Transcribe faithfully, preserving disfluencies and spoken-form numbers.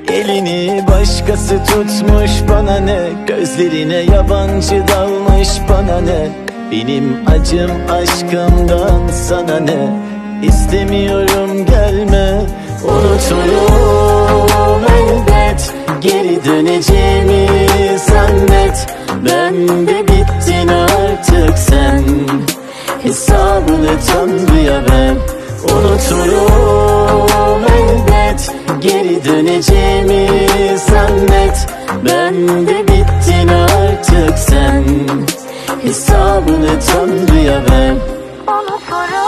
Elini başkası tutmuş bana ne, gözlerine yabancı dalmış bana ne. Benim acım aşkımdan sana ne, İstemiyorum gelme. Unuturum elbet, geri döneceğimi zannet. Ben de bittin artık sen, hesabını Tanrı'ya ver. Unuturum elbet, geri döneceğimi zannet. Ben de bittin artık sen, hesabını Tanrı'ya ver. Unuturum